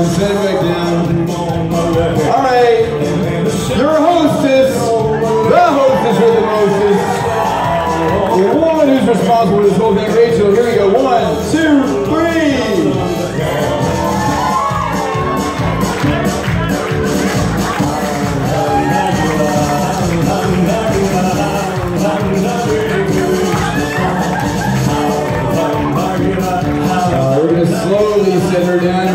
down, set it back down. All right, your hostess, the hostess with the mostest, the woman who's responsible for this whole thing, Rachel. Here we go. 1, 2, 3. We're going to slowly set her down.